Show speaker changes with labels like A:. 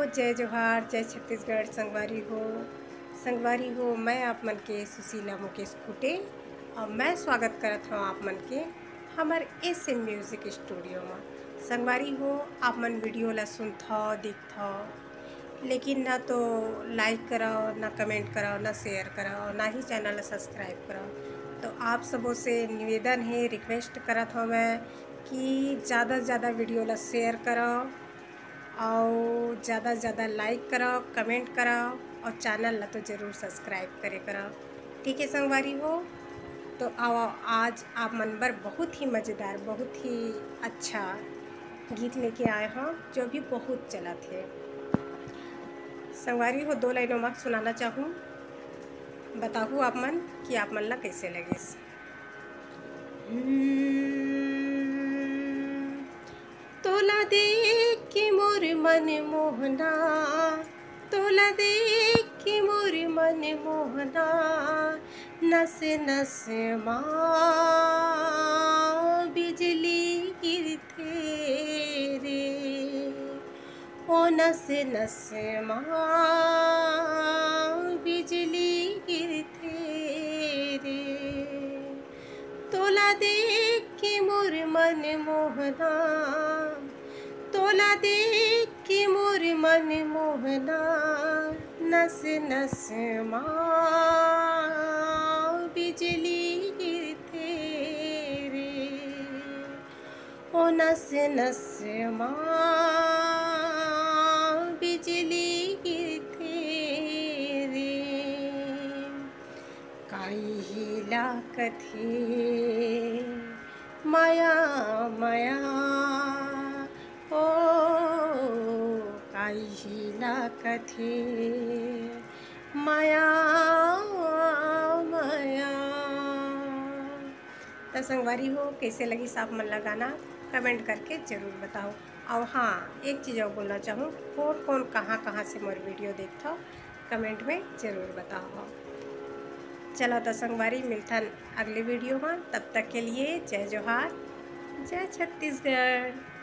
A: जय जोहार, जय छत्तीसगढ़। संगवारी हो मैं आप मन के सुशीला मुकेश खुटे और मैं स्वागत करत हूँ आप मन के हमर एस एम म्यूजिक स्टूडियो में। संगवारी हो आप मन वीडियो ला सुनथो देखथो, लेकिन ना तो लाइक करो, ना कमेंट करो, ना शेयर करो, ना ही चैनल सब्सक्राइब करो। तो आप सबों से निवेदन है, रिक्वेस्ट करत हूँ मैं कि ज़्यादा से ज़्यादा वीडियो ला शेयर करो और ज़्यादा से ज़्यादा लाइक करो, कमेंट करो और चैनल ला तो ज़रूर सब्सक्राइब करे करो। ठीक है संगवारी हो, तो आओ आज आप मन पर बहुत ही मज़ेदार, बहुत ही अच्छा गीत लेके आए हैं जो भी बहुत चला थे। संगवारी हो 2 लाइनों में सुनाना चाहूँ, बताहूँ आप मन कि आप मन ला कैसे लगे। तोला देख के मोर मन मोहना, तोला देख के मोर मन मोहना, नस नस माँ बिजली गिरथे रे, ओ नस नस माँ बिजली गिरथे रे। तोला देख के मोर मन मोहना, तोला देख के मोर मन मोहना, नस नस माँ बिजली गिरथे रे, ओ नस नस माँ बिजली गिरथे रे। काई हिला कथे माया माया, ओ काई हिला कथे माया माया। तो संगवारी हो कैसे लगी साफ मन लगाना कमेंट करके ज़रूर बताओ। और हाँ, एक चीज़ और बोलना चाहूँ, कौन कौन कहाँ से मोर वीडियो देखते कमेंट में ज़रूर बताओ। चलो तो संगवारी मिलथन अगले वीडियो में, तब तक के लिए जय जोहार, जय छत्तीसगढ़।